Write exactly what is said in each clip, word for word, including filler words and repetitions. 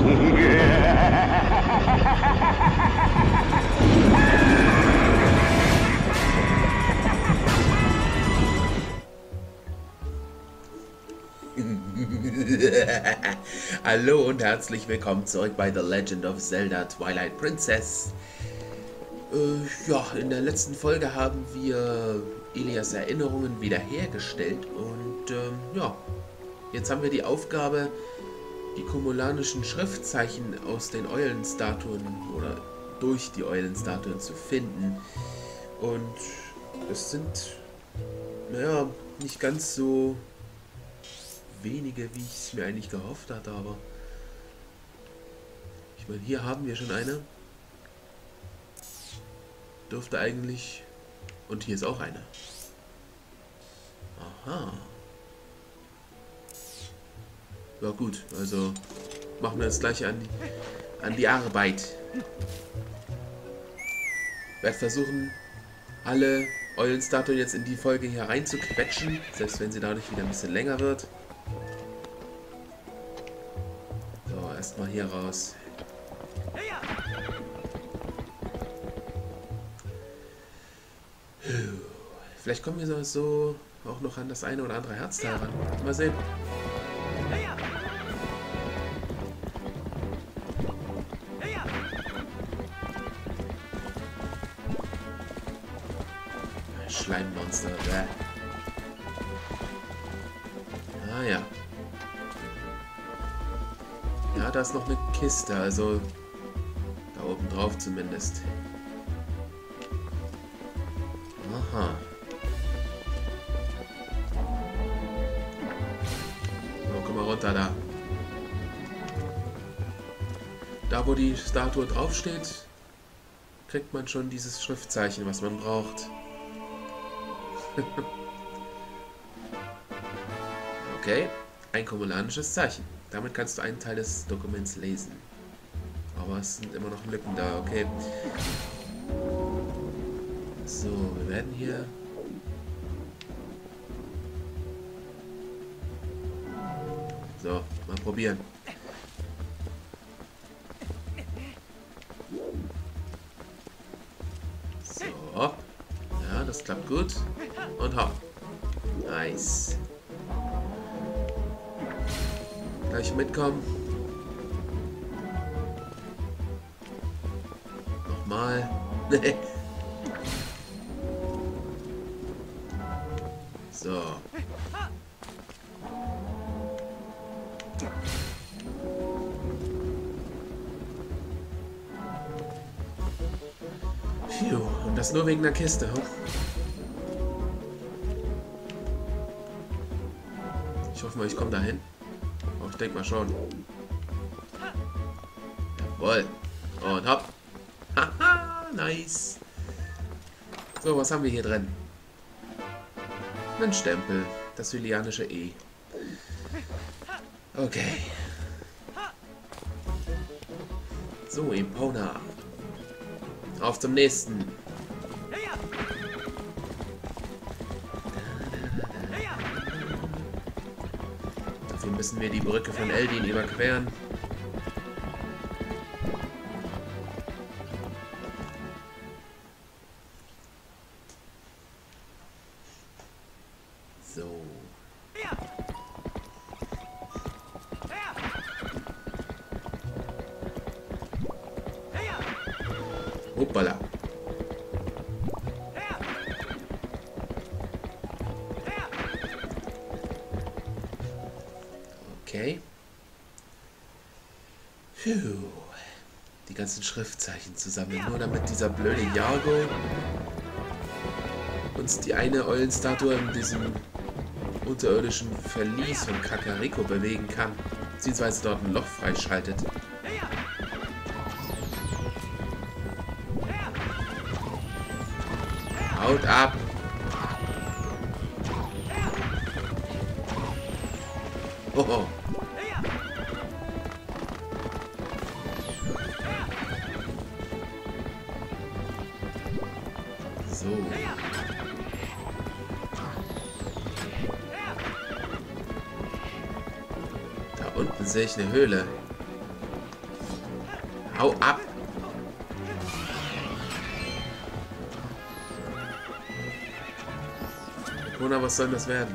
Hallo und herzlich willkommen zurück bei The Legend of Zelda Twilight Princess. Äh, ja, in der letzten Folge haben wir Elias Erinnerungen wiederhergestellt und ähm, ja, jetzt haben wir die Aufgabe, die kumulanischen Schriftzeichen aus den Eulenstatuen oder durch die Eulenstatuen zu finden. Und es sind, naja, nicht ganz so wenige, wie ich es mir eigentlich gehofft hatte, aber ich meine, hier haben wir schon eine. Dürfte eigentlich... Und hier ist auch eine. Aha. Ja gut, also machen wir das gleich an die, an die Arbeit. Ich werde versuchen, alle Eulenstatuen jetzt in die Folge hier rein zu quetschen, selbst wenn sie dadurch wieder ein bisschen länger wird. So, erstmal hier raus. Vielleicht kommen wir so auch noch an das eine oder andere Herzteil ran. Mal sehen. Schleimmonster. Ah ja. Ja, da ist noch eine Kiste, also da oben drauf zumindest. Aha. So, komm mal runter da. Da, wo die Statue draufsteht, kriegt man schon dieses Schriftzeichen, was man braucht. Okay, ein kumulanisches Zeichen. Damit kannst du einen Teil des Dokuments lesen. Aber es sind immer noch Lücken da, okay. So, wir werden hier... So, mal probieren. So. Ja, das klappt gut. Und hopp. Nice. Gleich mitkommen. Nochmal. So. Phew. Und das nur wegen der Kiste. Huh? Ich hoffe mal, ich komme dahin. Oh, ich denke mal schon. Jawohl. Und hopp. Haha, nice. So, was haben wir hier drin? Ein Stempel. Das hylianische E. Okay. So, Epona. Auf zum nächsten. Dafür müssen wir die Brücke von Eldin überqueren. So. Hoppala. Okay. Puh. Die ganzen Schriftzeichen zusammen, nur damit dieser blöde Jargo uns die eine Eulenstatue in diesem unterirdischen Verlies von Kakariko bewegen kann, beziehungsweise dort ein Loch freischaltet. Haut ab! Oh, oh. So. Da unten sehe ich eine Höhle. Hau ab! Kona, was soll das werden?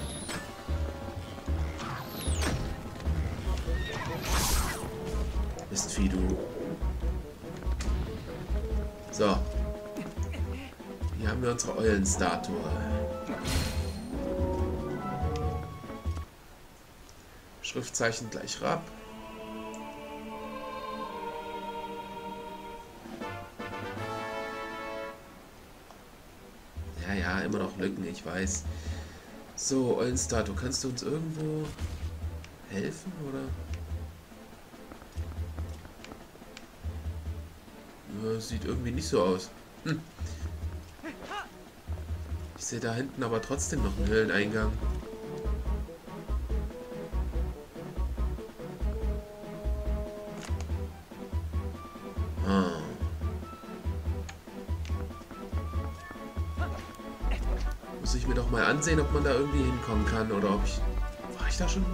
Mistvieh, du. So. Hier haben wir unsere Eulenstatue. Schriftzeichen gleich Rab. Ja, ja, immer noch Lücken, ich weiß. So, Eulenstatue, kannst du uns irgendwo helfen, oder? Ja, sieht irgendwie nicht so aus. Hm. Ich sehe da hinten aber trotzdem noch einen Höhleneingang. Ah. Muss ich mir doch mal ansehen, ob man da irgendwie hinkommen kann oder ob ich... War ich da schon?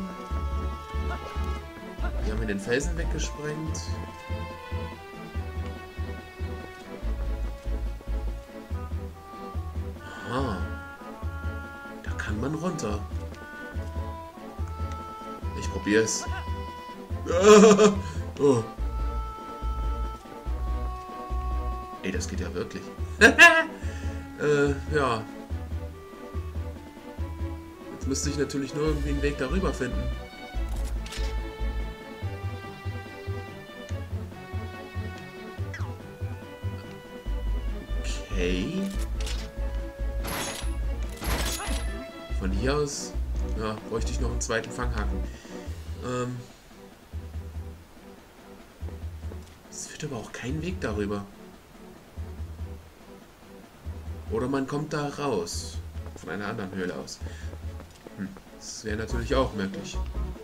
Die haben mir den Felsen weggesprengt. Aha. Da kann man runter. Ich probier's. Oh. Ey, das geht ja wirklich. äh, ja. Jetzt müsste ich natürlich nur irgendwie einen Weg darüber finden. Okay. Von hier aus, ja, bräuchte ich noch einen zweiten Fanghaken. Ähm. Es führt aber auch kein Weg darüber. Oder man kommt da raus. Von einer anderen Höhle aus. Hm, das wäre natürlich auch möglich.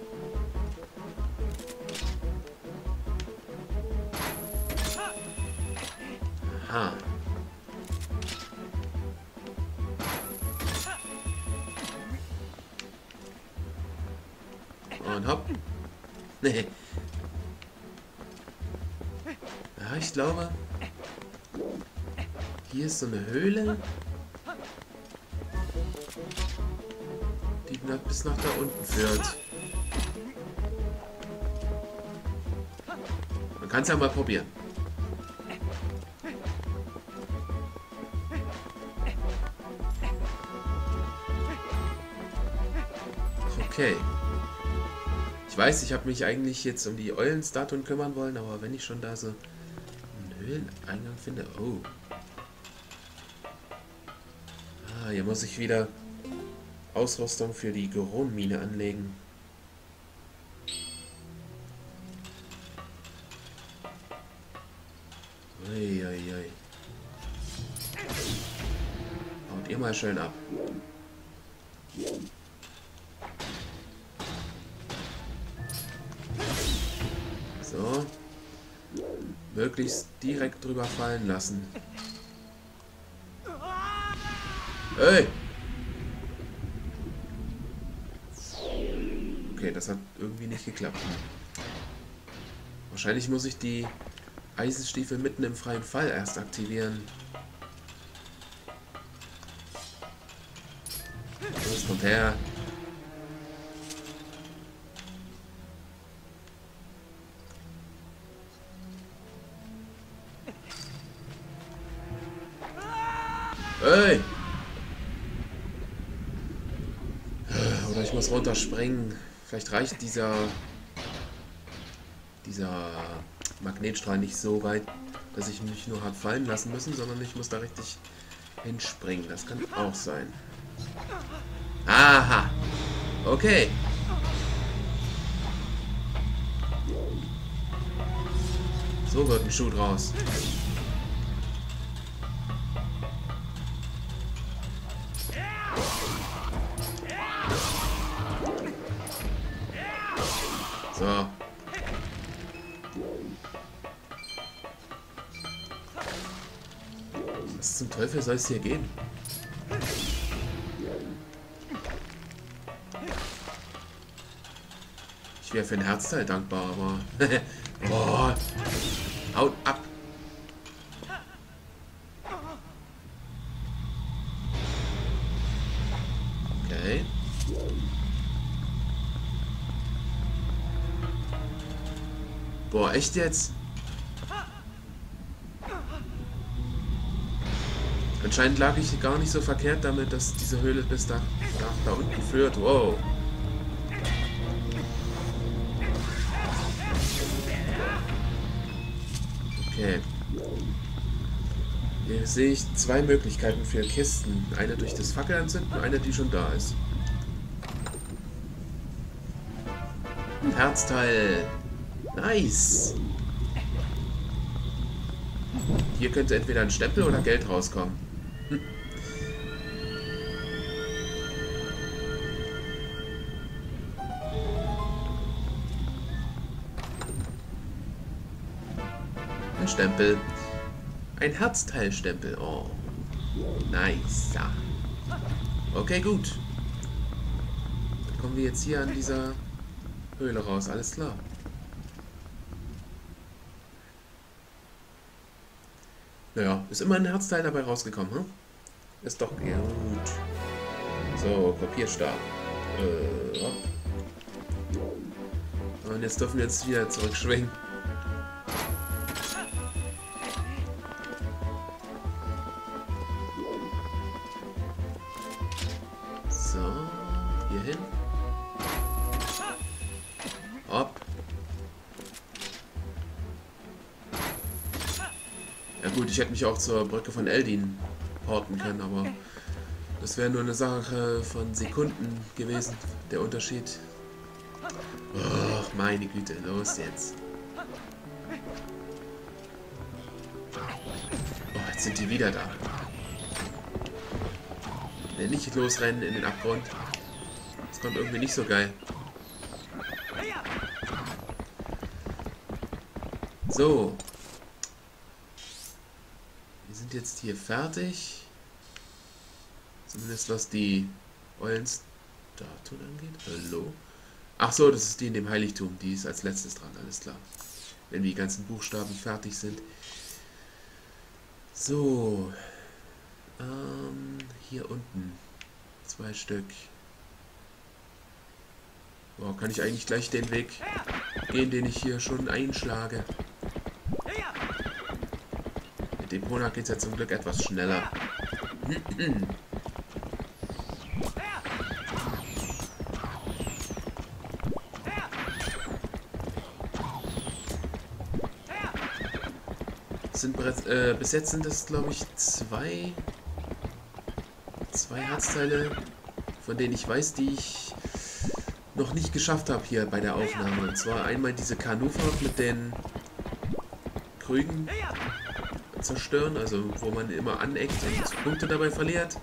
Aha. Und hopp. Nee. Ja, ich glaube... Hier ist so eine Höhle. Die bis nach da unten führt. Man kann es ja mal probieren. Okay. Ich weiß, ich habe mich eigentlich jetzt um die Eulenstatuen kümmern wollen, aber wenn ich schon da so einen Höhleneingang finde... Oh. Ah, hier muss ich wieder Ausrüstung für die Goron-Mine anlegen. Uiuiui. Haut ihr mal schön ab. So. Möglichst direkt drüber fallen lassen. Hey! Okay, das hat irgendwie nicht geklappt. Wahrscheinlich muss ich die Eisenstiefel mitten im freien Fall erst aktivieren. Los, kommt her. Hey! Oder ich muss runterspringen. Vielleicht reicht dieser dieser Magnetstrahl nicht so weit, dass ich mich nur habe fallen lassen müssen, sondern ich muss da richtig hinspringen. Das kann auch sein. Aha! Okay. So wird ein Schuh draus. So. Was zum Teufel soll es hier geben? Ich wäre für ein Herzteil dankbar, aber... oh. Haut ab! Okay. Boah, echt jetzt? Anscheinend lag ich gar nicht so verkehrt damit, dass diese Höhle bis da, da, da unten führt. Wow. Okay. Hier sehe ich zwei Möglichkeiten für Kisten. Eine durch das Fackelanzünden und eine, die schon da ist. Ein Herzteil. Nice. Hier könnte entweder ein Stempel oder Geld rauskommen. Hm. Ein Stempel. Ein Herzteilstempel. Oh. Nice. Ja. Okay, gut. Dann kommen wir jetzt hier an dieser Höhle raus. Alles klar. Naja, ist immer ein Herzteil dabei rausgekommen, hm? Ist doch gut. So, Kopierstab. Äh, ja. Und jetzt dürfen wir jetzt wieder zurückschwingen. So, hier hin. Hopp. Ja gut, ich hätte mich auch zur Brücke von Eldin porten können, aber das wäre nur eine Sache von Sekunden gewesen, der Unterschied. Och, meine Güte, los jetzt. Oh, jetzt sind die wieder da. Nee, nicht losrennen in den Abgrund. Das kommt irgendwie nicht so geil. So. Wir sind jetzt hier fertig. Zumindest was die Eulenstatuen angeht. Hallo? Ach so, das ist die in dem Heiligtum. Die ist als letztes dran, alles klar. Wenn die ganzen Buchstaben fertig sind. So. Ähm, hier unten. Zwei Stück. Boah, kann ich eigentlich gleich den Weg gehen, den ich hier schon einschlage. Mit dem Pona geht es ja zum Glück etwas schneller. Sind bereits, äh, bis jetzt sind es, glaube ich, zwei, zwei Herzteile, von denen ich weiß, die ich noch nicht geschafft habe hier bei der Aufnahme. Und zwar einmal diese Kanufahrt mit den Krügen zerstören, also wo man immer aneckt und Punkte dabei verliert.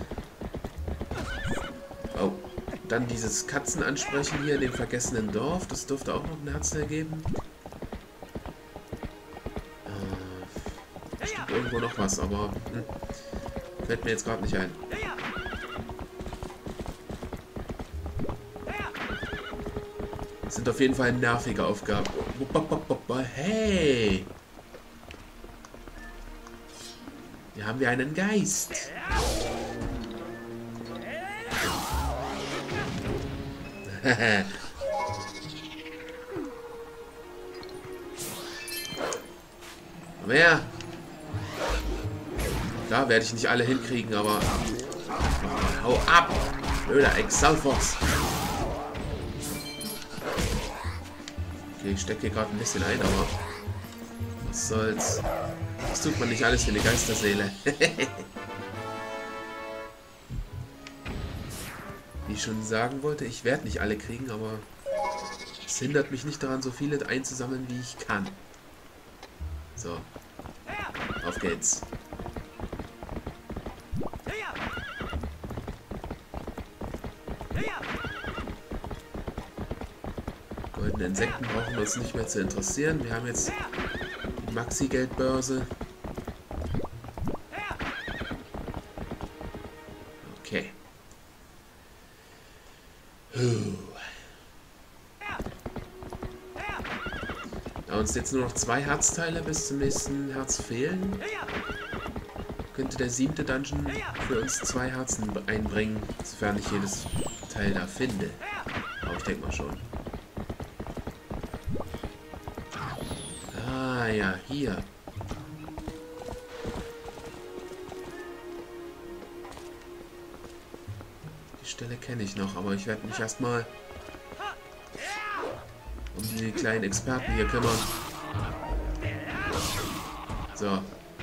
Oh, dann dieses Katzen ansprechen hier in dem vergessenen Dorf, das dürfte auch noch ein Herzteil geben. Irgendwo noch was, aber hm, fällt mir jetzt gerade nicht ein. Das sind auf jeden Fall nervige Aufgaben. Hey! Hier haben wir einen Geist. Mehr. Da werde ich nicht alle hinkriegen, aber hau ab, blöder Exalfox. Okay, ich stecke hier gerade ein bisschen ein, aber was soll's. Das tut man nicht alles für eine Geisterseele. Wie ich schon sagen wollte, ich werde nicht alle kriegen, aber es hindert mich nicht daran, so viele einzusammeln, wie ich kann. So, auf geht's. Goldene Insekten brauchen wir uns nicht mehr zu interessieren. Wir haben jetzt die Maxi-Geldbörse. Okay. Da uns jetzt nur noch zwei Herzteile bis zum nächsten Herz fehlen, könnte der siebte Dungeon für uns zwei Herzen einbringen, sofern ich jedes Teil da finde. Aber ich denke mal schon. Ah ja, hier. Die Stelle kenne ich noch, aber ich werde mich erstmal um die kleinen Experten hier kümmern. So.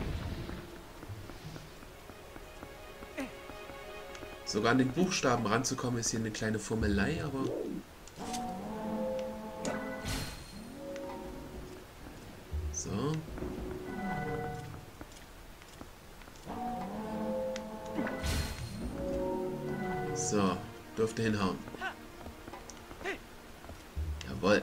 Sogar an den Buchstaben ranzukommen, ist hier eine kleine Fummelei, aber... So. So, dürfte hinhauen. Jawohl.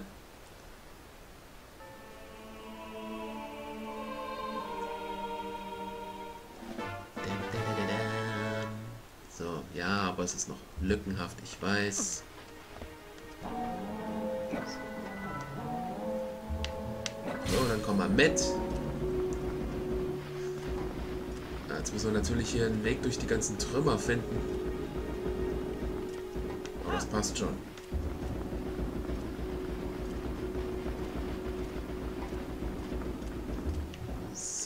So, ja, aber es ist noch lückenhaft, ich weiß. So, dann kommen wir mit. Ja, jetzt müssen wir natürlich hier einen Weg durch die ganzen Trümmer finden. Aber das passt schon. So.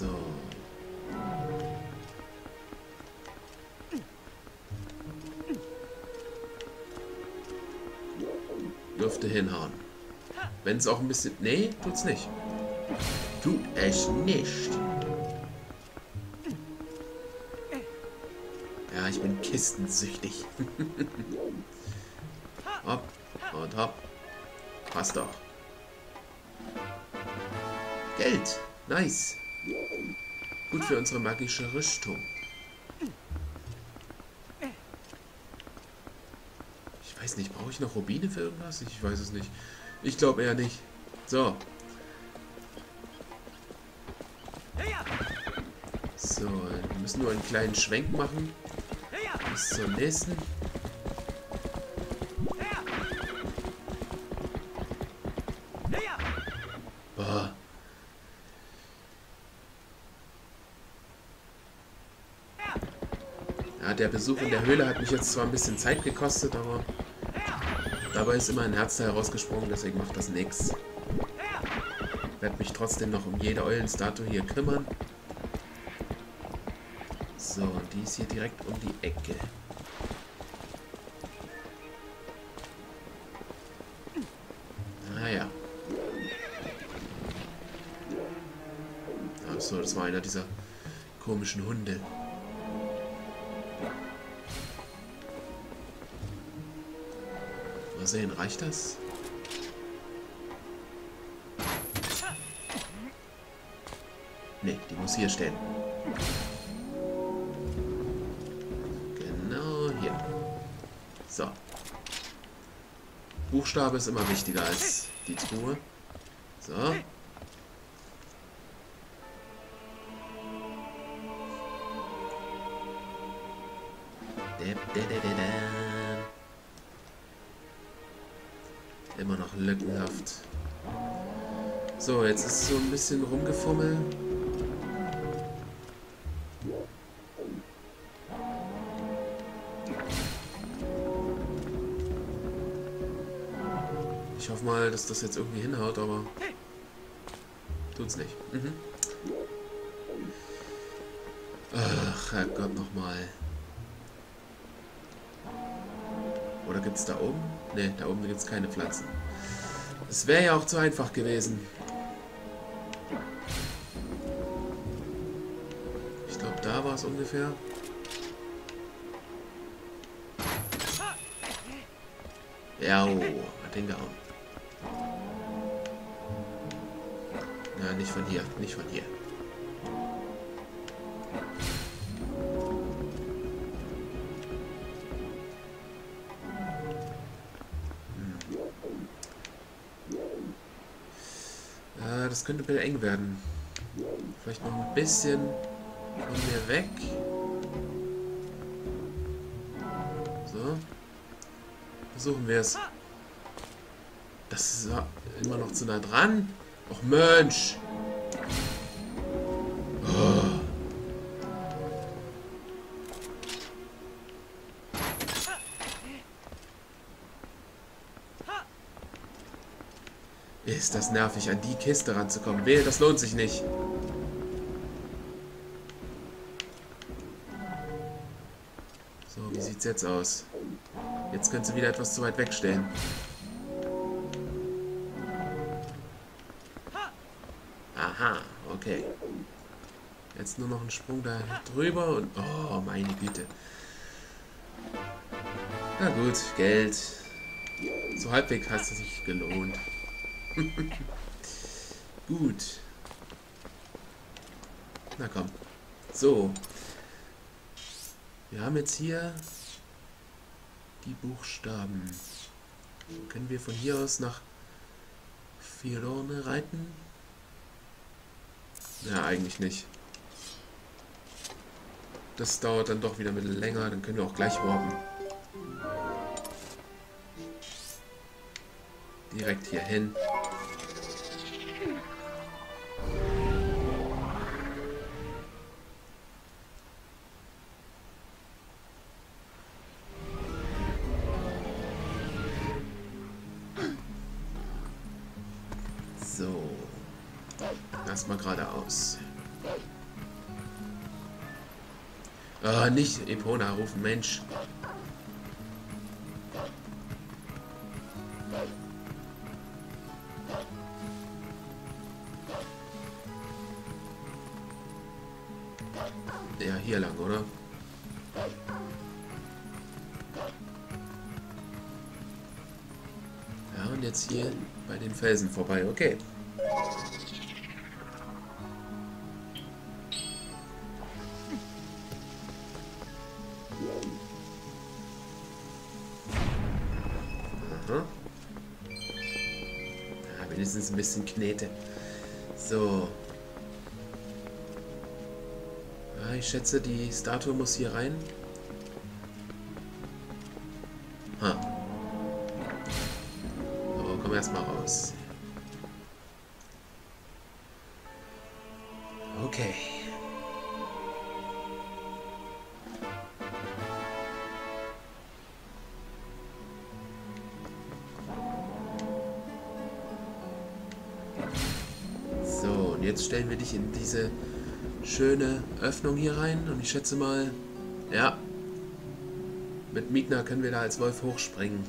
Dürfte hinhauen. Wenn es auch ein bisschen... Nee, tut's nicht. Tut es nicht. Ja, ich bin kistensüchtig. Hopp und hopp. Passt doch. Geld. Nice. Gut für unsere magische Rüstung. Ich weiß nicht, brauche ich noch Rubine für irgendwas? Ich weiß es nicht. Ich glaube eher nicht. So. So, wir müssen nur einen kleinen Schwenk machen. Bis zur nächsten. Boah. Ja, der Besuch in der Höhle hat mich jetzt zwar ein bisschen Zeit gekostet, aber dabei ist immer ein Herzteil rausgesprungen, deswegen macht das nichts. Ich werde mich trotzdem noch um jede Eulenstatue hier kümmern. So, und die ist hier direkt um die Ecke. Naja. Achso, das war einer dieser komischen Hunde. Mal sehen, reicht das? Ne, die muss hier stehen. Genau hier. So. Buchstabe ist immer wichtiger als die Truhe. So. Immer noch lückenhaft. So, jetzt ist so ein bisschen rumgefummelt. Ich hoffe mal, dass das jetzt irgendwie hinhaut, aber tut's nicht. Mhm. Ach, Herrgott, nochmal. Oder gibt's da oben? Ne, da oben gibt's keine Pflanzen. Es wäre ja auch zu einfach gewesen. Ich glaube, da war es ungefähr. Ja, oh, hat hingehauen. Na, nicht von hier, nicht von hier. Das könnte ein bisschen eng werden. Vielleicht noch ein bisschen von mir weg. So. Versuchen wir es. Das ist immer noch zu nah dran. Och Mensch. Oh. Ist das nervig, an die Kiste ranzukommen. Wehe, das lohnt sich nicht. So, wie sieht's jetzt aus? Jetzt könnte sie wieder etwas zu weit wegstehen. Aha, okay. Jetzt nur noch ein Sprung da drüber und... Oh, meine Güte. Na gut, Geld. So halbwegs hat es sich gelohnt. Gut. Na komm. So. Wir haben jetzt hier die Buchstaben. Können wir von hier aus nach Firone reiten? Ja, eigentlich nicht. Das dauert dann doch wieder ein bisschen länger, dann können wir auch gleich warpen. Direkt hier hin. So. Erstmal geradeaus. Ah, nicht Epona rufen, Mensch. Ja, hier lang, oder? Ja, und jetzt hier bei den Felsen vorbei, okay. Aha. Ja, wenigstens ein bisschen Knete. So. Ja, ich schätze, die Statue muss hier rein. Ha. So, komm erstmal raus. Okay. So, und jetzt stellen wir dich in diese schöne Öffnung hier rein. Und ich schätze mal, ja, mit Mietner können wir da als Wolf hochspringen.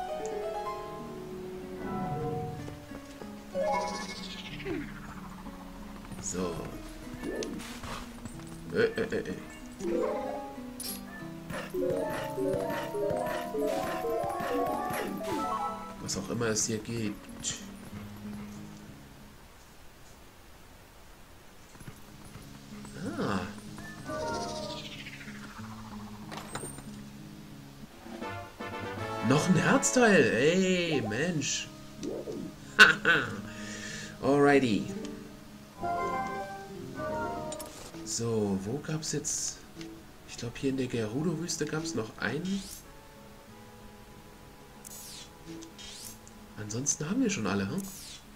So. Äh, äh, äh, äh. Was auch immer es hier gibt. Ah. Noch ein Herzteil. Ey, Mensch. Alrighty. So, wo gab es jetzt... Ich glaube, hier in der Gerudo-Wüste gab es noch einen. Ansonsten haben wir schon alle, hm?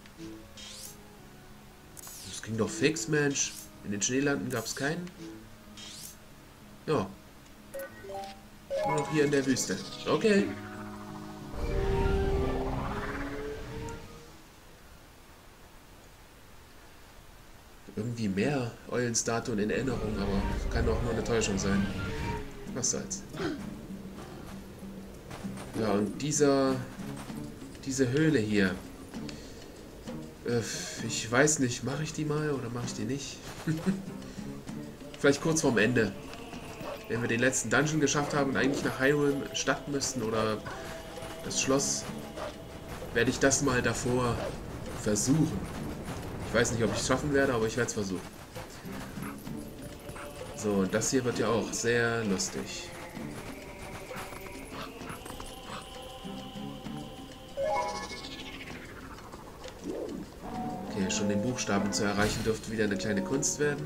Das ging doch fix, Mensch. In den Schneelanden gab es keinen. Ja. Nur noch hier in der Wüste. Okay. Irgendwie mehr Eulenstatuen in Erinnerung, aber kann auch nur eine Täuschung sein. Was soll's. Ja, und dieser... Diese Höhle hier. Äh, ich weiß nicht, mache ich die mal oder mache ich die nicht? Vielleicht kurz vorm Ende. Wenn wir den letzten Dungeon geschafft haben und eigentlich nach Hyrule Stadt müssten oder das Schloss, werde ich das mal davor versuchen. Ich weiß nicht, ob ich es schaffen werde, aber ich werde es versuchen. So, und das hier wird ja auch sehr lustig. Okay, schon den Buchstaben zu erreichen dürfte wieder eine kleine Kunst werden.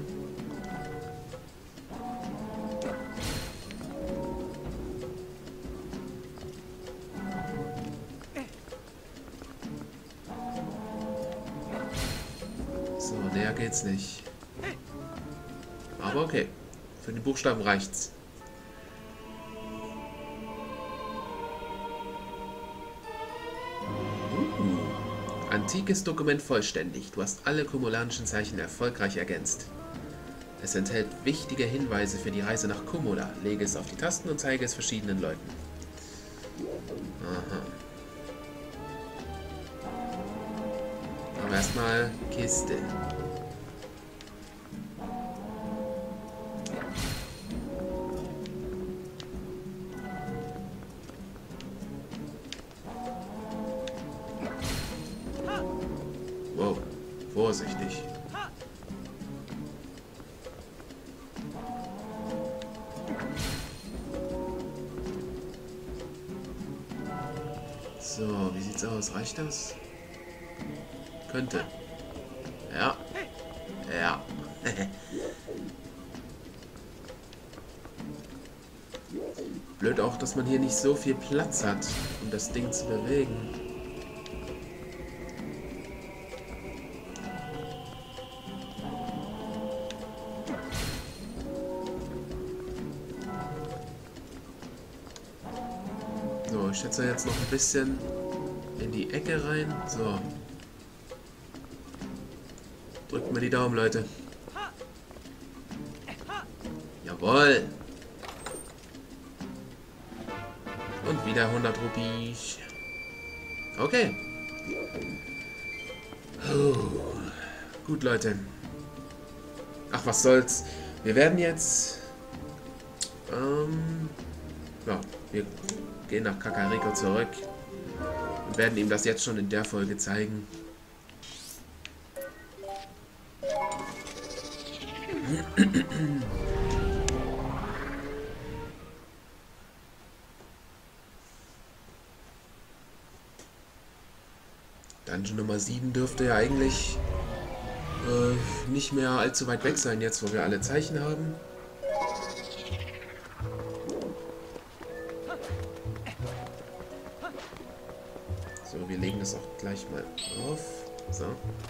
So, näher geht's nicht. Aber okay. Für die Buchstaben reicht's. Uh, antikes Dokument vollständig. Du hast alle kumulanischen Zeichen erfolgreich ergänzt. Es enthält wichtige Hinweise für die Reise nach Kumula. Lege es auf die Tasten und zeige es verschiedenen Leuten. Aha. Aber erstmal Kiste. Wow, vorsichtig. So, wie sieht's aus? Reicht das? Könnte. Ja. Ja. Blöd auch, dass man hier nicht so viel Platz hat, um das Ding zu bewegen. So, ich schätze jetzt noch ein bisschen in die Ecke rein. So. Drückt mir die Daumen, Leute. Jawohl. Und wieder hundert Rupies. Okay. Oh. Gut, Leute. Ach, was soll's. Wir werden jetzt... Ähm... Ja, wir gehen nach Kakariko zurück. Und werden ihm das jetzt schon in der Folge zeigen. Dungeon Nummer sieben dürfte ja eigentlich äh, nicht mehr allzu weit weg sein, jetzt wo wir alle Zeichen haben. So, wir legen das auch gleich mal auf. So.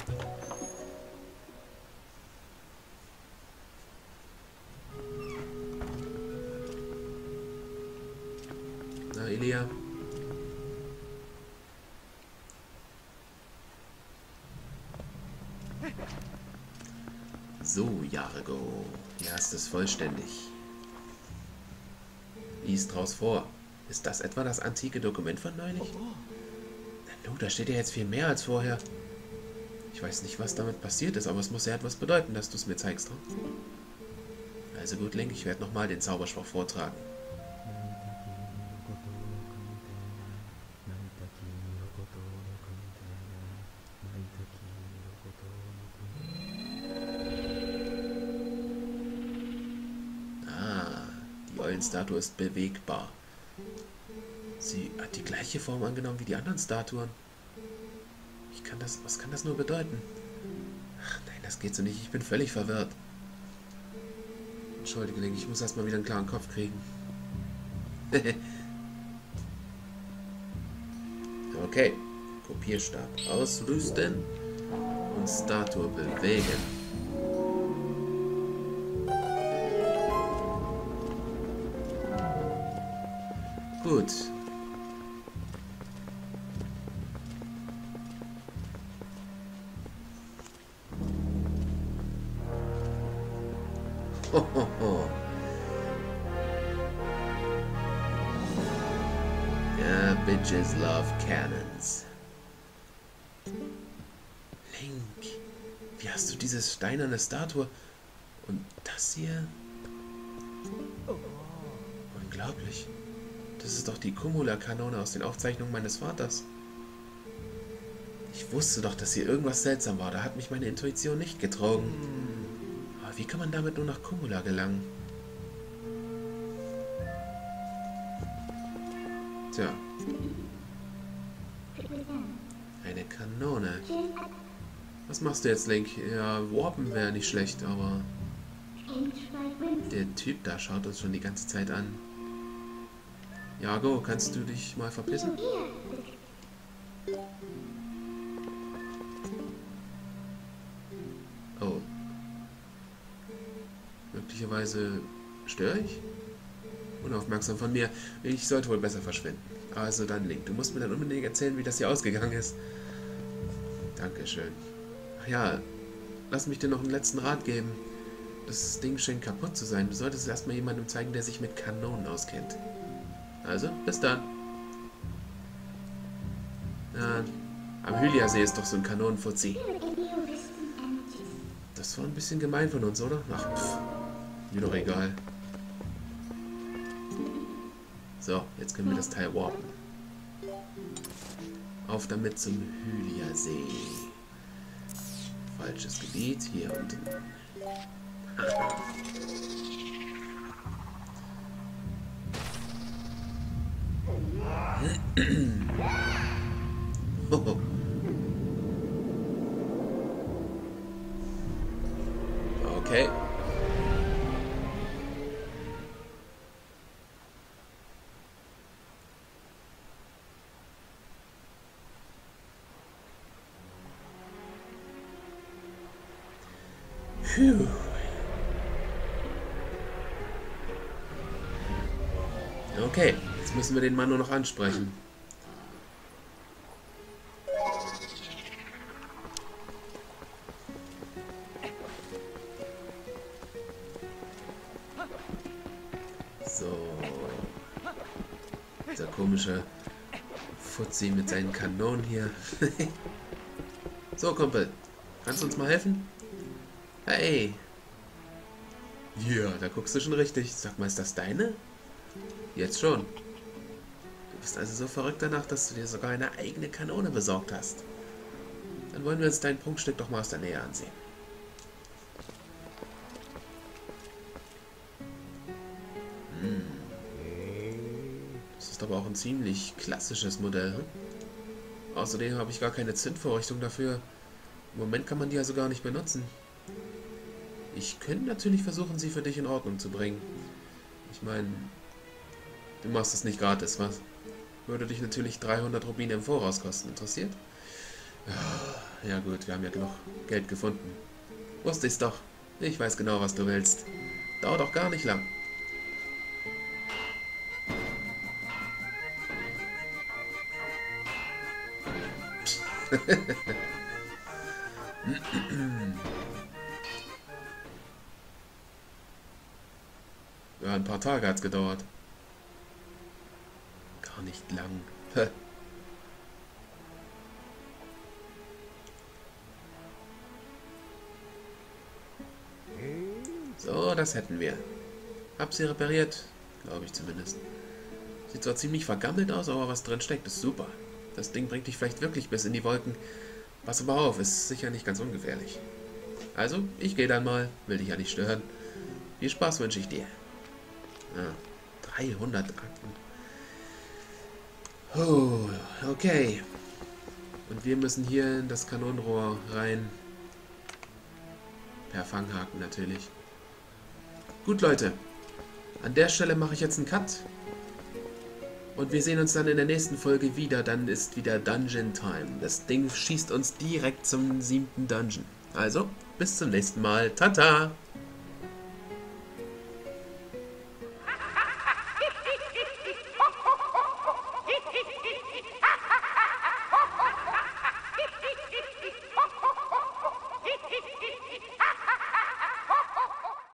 Na, Elia. So, Yargo. Hier hast es vollständig. Lies draus vor. Ist das etwa das antike Dokument von neulich? Na du, da steht ja jetzt viel mehr als vorher. Ich weiß nicht, was damit passiert ist, aber es muss ja etwas bedeuten, dass du es mir zeigst. Hm? Also gut, Link, ich werde nochmal den Zauberspruch vortragen. Die Statue ist bewegbar. Sie hat die gleiche Form angenommen wie die anderen Statuen. Ich kann das, was kann das nur bedeuten? Ach nein, das geht so nicht. Ich bin völlig verwirrt. Entschuldige, Link, ich muss erstmal wieder einen klaren Kopf kriegen. Okay. Kopierstab ausrüsten und Statue bewegen. Gut. Ho, ho, ho. Yeah, bitches love cannons. Link, wie hast du diese steinerne Statue und das hier? Unglaublich. Das ist doch die Kumula-Kanone aus den Aufzeichnungen meines Vaters. Ich wusste doch, dass hier irgendwas seltsam war. Da hat mich meine Intuition nicht getrogen. Aber wie kann man damit nur nach Kumula gelangen? Tja. Eine Kanone. Was machst du jetzt, Link? Ja, warpen wäre nicht schlecht, aber... Der Typ da schaut uns schon die ganze Zeit an. Yargo, kannst du dich mal verpissen? Möglicherweise störe ich? Unaufmerksam von mir. Ich sollte wohl besser verschwinden. Also dann, Link, du musst mir dann unbedingt erzählen, wie das hier ausgegangen ist. Dankeschön. Ach ja, lass mich dir noch einen letzten Rat geben. Das Ding scheint kaputt zu sein. Du solltest es erstmal jemandem zeigen, der sich mit Kanonen auskennt. Also, bis dann. Ja, am Hylia-See ist doch so ein Kanonenfuzzi. Das war ein bisschen gemein von uns, oder? Ach, pff. Mir doch egal. So, jetzt können wir das Teil warpen. Auf damit zum Hylia-See. Falsches Gebiet, hier unten. Oh. Okay. Phew. Okay, jetzt müssen wir den Mann nur noch ansprechen. So. Dieser komische Fuzzi mit seinen Kanonen hier. So, Kumpel. Kannst du uns mal helfen? Hey. Ja, da guckst du schon richtig. Sag mal, ist das deine? Jetzt schon. Du bist also so verrückt danach, dass du dir sogar eine eigene Kanone besorgt hast. Dann wollen wir uns dein Prunkstück doch mal aus der Nähe ansehen. Hm. Das ist aber auch ein ziemlich klassisches Modell. Hm? Außerdem habe ich gar keine Zündvorrichtung dafür. Im Moment kann man die also gar nicht benutzen. Ich könnte natürlich versuchen, sie für dich in Ordnung zu bringen. Ich meine, du machst es nicht gratis, was? Würde dich natürlich dreihundert Rubine im Voraus kosten. Interessiert? Ja gut, wir haben ja genug Geld gefunden. Wusste ich's doch. Ich weiß genau, was du willst. Dauert auch gar nicht lang. Ja, ein paar Tage hat's gedauert. Gar nicht lang. So, das hätten wir. Hab sie repariert, glaube ich zumindest. Sieht zwar ziemlich vergammelt aus, aber was drin steckt, ist super. Das Ding bringt dich vielleicht wirklich bis in die Wolken. Pass aber auf, ist sicher nicht ganz ungefährlich. Also, ich gehe dann mal, will dich ja nicht stören. Viel Spaß wünsche ich dir. Ja, dreihundert Akten. Oh, okay. Und wir müssen hier in das Kanonenrohr rein. Per Fanghaken natürlich. Gut, Leute. An der Stelle mache ich jetzt einen Cut. Und wir sehen uns dann in der nächsten Folge wieder. Dann ist wieder Dungeon Time. Das Ding schießt uns direkt zum siebten Dungeon. Also, bis zum nächsten Mal. Tata! Hehehehe